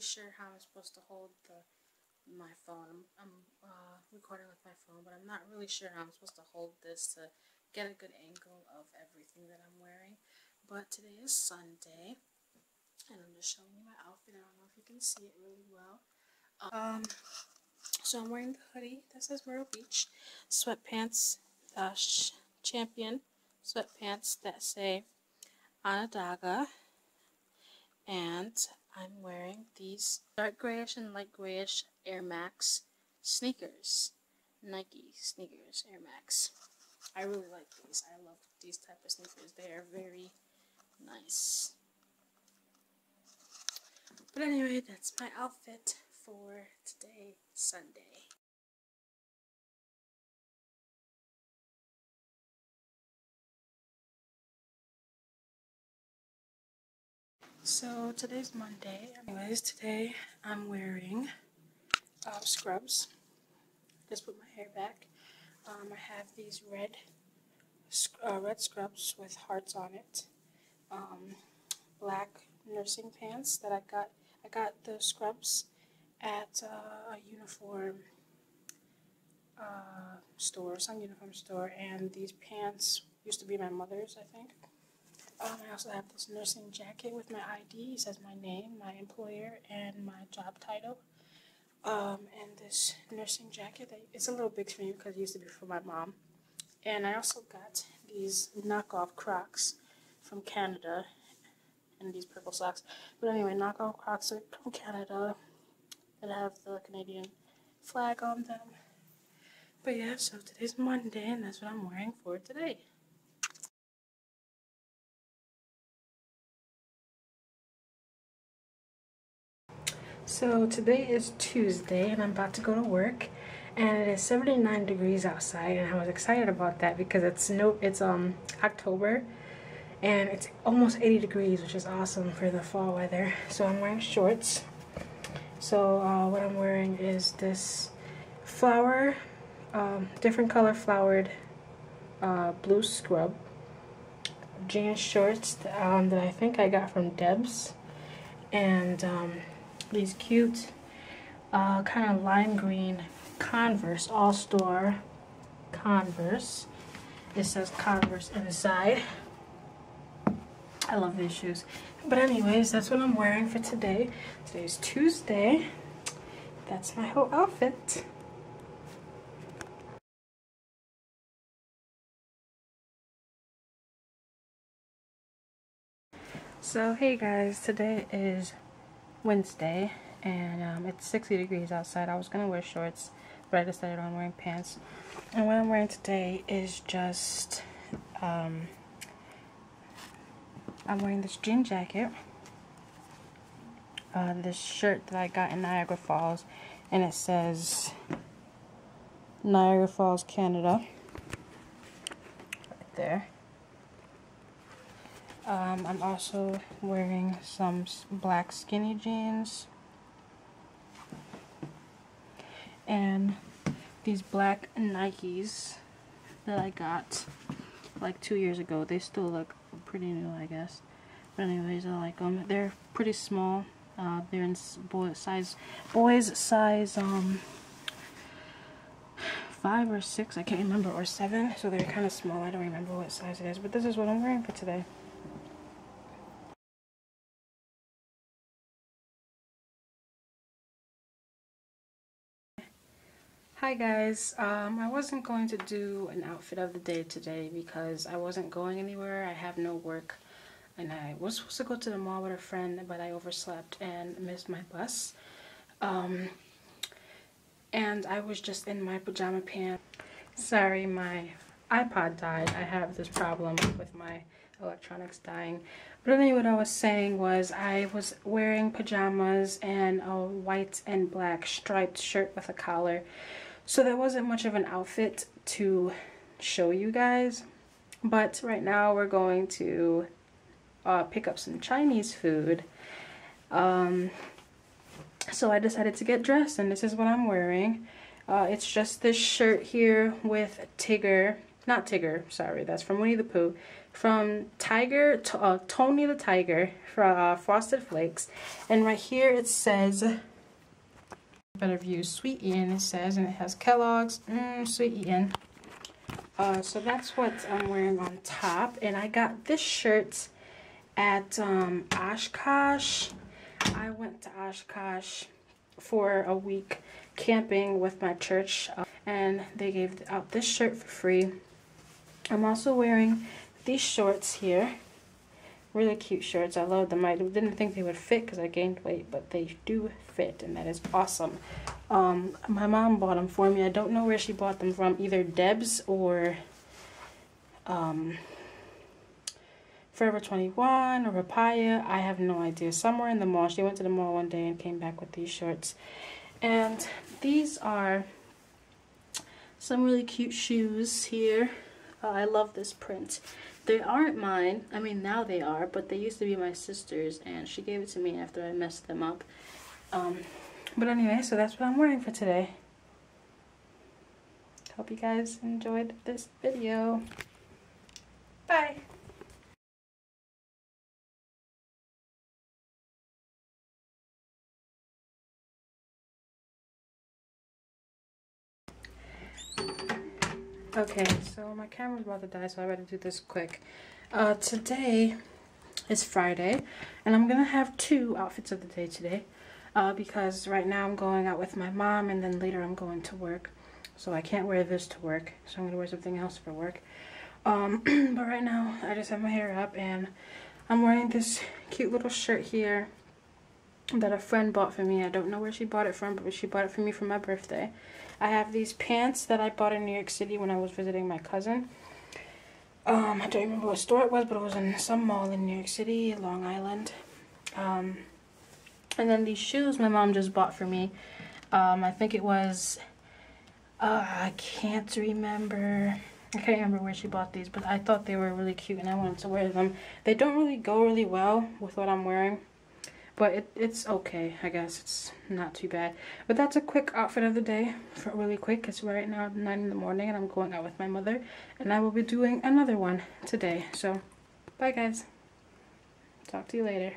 sure how I'm supposed to hold my phone. I'm recording with my phone, but I'm not really sure how I'm supposed to hold this to get a good angle of everything that I'm wearing. But today is Sunday, and I'm just showing you my outfit. I don't know if you can see it really well. So I'm wearing the hoodie that says Myrtle Beach, sweatpants, Champion sweatpants that say Onondaga, and I'm wearing these dark grayish and light grayish Air Max sneakers, Nike sneakers, Air Max. I really like these. I love these type of sneakers. They are very nice. But anyway, that's my outfit for today, Sunday. So today's Monday. Anyways, today I'm wearing scrubs. Just put my hair back. I have these red scrubs with hearts on it. Black nursing pants that I got the scrubs at a uniform store, some uniform store, and these pants used to be my mother's, I think. I also have this nursing jacket with my ID. It says my name, my employer, and my job title. And this nursing jacket, it's a little big for me because it used to be for my mom. And I also got these knockoff Crocs from Canada, and these purple socks. But anyway, knockoff Crocs are from Canada that have the Canadian flag on them. But yeah, so today's Monday, and that's what I'm wearing for today. So today is Tuesday, and I'm about to go to work, and it is 79 degrees outside, and I was excited about that because it's October, and it's almost 80 degrees, which is awesome for the fall weather. So I'm wearing shorts. So what I'm wearing is this flower, different color flowered blue scrub, jean shorts that I think I got from Deb's, and these cute kind of lime green Converse, all-store Converse. It says Converse inside. I love these shoes. But anyways, that's what I'm wearing for today. Today's Tuesday. That's my whole outfit. So hey guys, today is Wednesday, and it's 60 degrees outside. I was gonna wear shorts, but I decided on wearing pants. And what I'm wearing today is just I'm wearing this jean jacket, this shirt that I got in Niagara Falls, and it says Niagara Falls, Canada, right there. I'm also wearing some black skinny jeans and these black Nikes that I got like 2 years ago. They still look pretty new, I guess. But anyways, I like them. They're pretty small. They're in boys size 5 or 6, I can't remember, or 7. So they're kind of small. I don't remember what size it is. But this is what I'm wearing for today. Hi guys, I wasn't going to do an outfit of the day today because I wasn't going anywhere. I have no work, and I was supposed to go to the mall with a friend, but I overslept and missed my bus. And I was just in my pajama pants. Sorry, my iPod died. I have this problem with my electronics dying. But anyway, what I was saying was I was wearing pajamas and a white and black striped shirt with a collar. So there wasn't much of an outfit to show you guys. But right now we're going to pick up some Chinese food. So I decided to get dressed, and this is what I'm wearing. It's just this shirt here with Tigger, not Tigger, sorry, that's from Winnie the Pooh. from Tony the Tiger from Frosted Flakes. And right here it says, better view, Sweet Ian it says, and it has Kellogg's, Sweet Ian. So that's what I'm wearing on top. And I got this shirt at Oshkosh. I went to Oshkosh for a week camping with my church, and they gave out this shirt for free. I'm also wearing these shorts here. Really cute shorts. I love them. I didn't think they would fit because I gained weight, but they do fit, and that is awesome. My mom bought them for me. I don't know where she bought them from, either Deb's or Forever 21 or Papaya. I have no idea. Somewhere in the mall. She went to the mall one day and came back with these shorts. And these are some really cute shoes here. I love this print. They aren't mine. I mean, now they are, but they used to be my sister's, and she gave it to me after I messed them up. But anyway, so that's what I'm wearing for today. Hope you guys enjoyed this video. Bye! Okay, so my camera's about to die, so I better do this quick. Today is Friday, and I'm gonna have two outfits of the day today, because right now I'm going out with my mom, and then later I'm going to work, so I can't wear this to work, so I'm gonna wear something else for work. But right now I just have my hair up, and I'm wearing this cute little shirt here that a friend bought for me. I don't know where she bought it from, but she bought it for me for my birthday. I have these pants that I bought in New York City when I was visiting my cousin. I don't remember what store it was, but it was in some mall in New York City, Long Island. And then these shoes my mom just bought for me. I think it was, I can't remember where she bought these, but I thought they were really cute and I wanted to wear them. They don't really go really well with what I'm wearing, but it's okay, I guess. It's not too bad. But that's a quick outfit of the day. Really quick. It's right now 9 in the morning and I'm going out with my mother. And I will be doing another one today. So, bye guys. Talk to you later.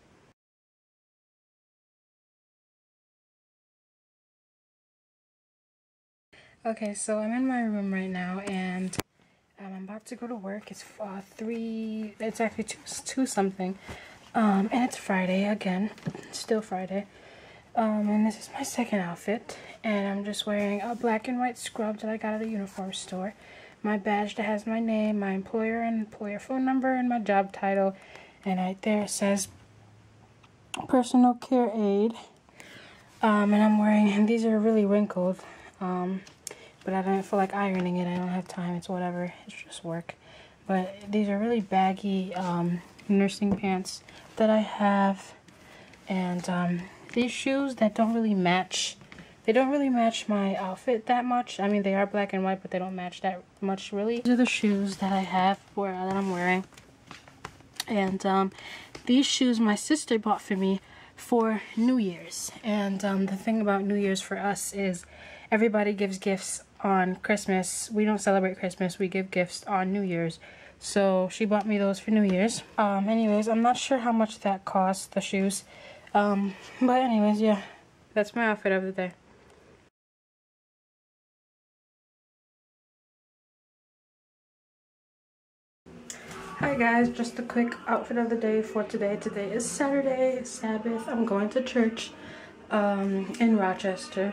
Okay, so I'm in my room right now and I'm about to go to work. It's it's actually 2 something. And it's Friday again, still Friday, and this is my second outfit, and I'm just wearing a black and white scrub that I got at a uniform store, my badge that has my name, my employer and employer phone number, and my job title, and right there it says personal care aide, and I'm wearing, and these are really wrinkled, but I don't feel like ironing it. I don't have time. It's whatever, it's just work. But these are really baggy nursing pants that I have, and these shoes that don't really match, they don't really match my outfit that much. I mean, they are black and white, but they don't match that much really. These are the shoes that I have that I'm wearing, and these shoes my sister bought for me for New Year's. And the thing about New Year's for us is everybody gives gifts on Christmas. We don't celebrate Christmas, we give gifts on New Year's. So she bought me those for New Year's. Anyways, I'm not sure how much that cost, the shoes. But anyways, yeah, that's my outfit of the day. Hi guys, just a quick outfit of the day for today. Today is Saturday, Sabbath. I'm going to church in Rochester.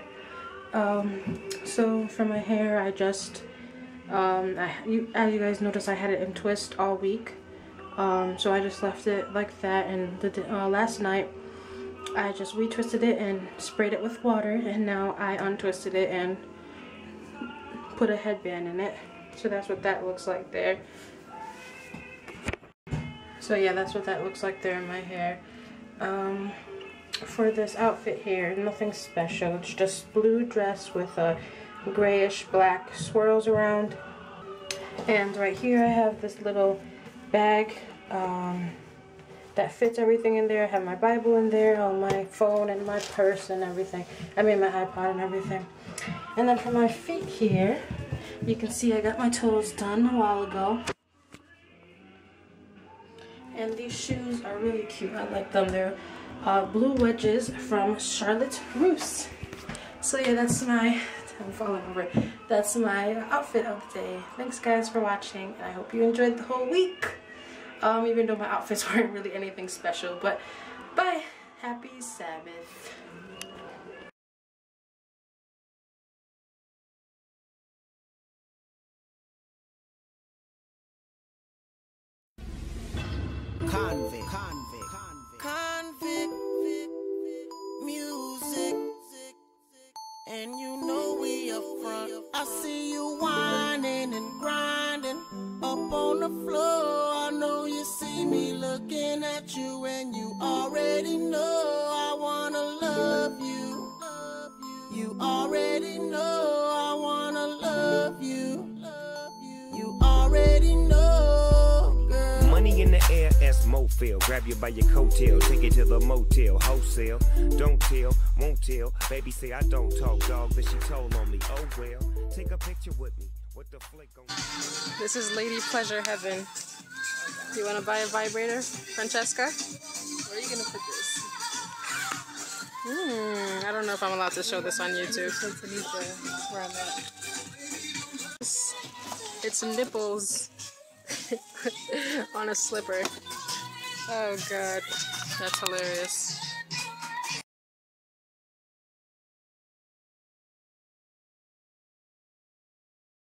So for my hair, I just as you guys notice, I had it in twist all week, so I just left it like that, and last night I just retwisted it and sprayed it with water, and now I untwisted it and put a headband in it. So that's what that looks like there. So yeah, that's what that looks like there in my hair. For this outfit here, nothing special. It's just blue dress with a grayish black swirls around, and right here I have this little bag that fits everything in there. I have my Bible in there, on my phone and my purse and everything. I mean my iPod and everything. And then for my feet here, you can see I got my toes done a while ago. And these shoes are really cute. I like them. They're blue wedges from Charlotte Russe. So yeah, that's my, I'm falling over. That's my outfit of the day. Thanks guys for watching, and I hope you enjoyed the whole week. Even though my outfits weren't really anything special, but bye. Happy Sabbath. Convict music, and you know we up front. I see you whining and grinding up on the floor. I know you see me looking at you, and you already know I wanna love you. You already know I wanna love you. You already know, girl. Money in the air, as Mo feel. Grab you by your coattail, take it to the motel, wholesale. Don't tell, won't tell. Baby say I don't talk, dog, but she told on me. Oh well, take a picture with me. What the flick on? This is Lady Pleasure Heaven. You want to buy a vibrator, Francesca? Where are you gonna put this? I don't know if I'm allowed to show this on YouTube. Where I'm at. It's nipples on a slipper. Oh god, that's hilarious.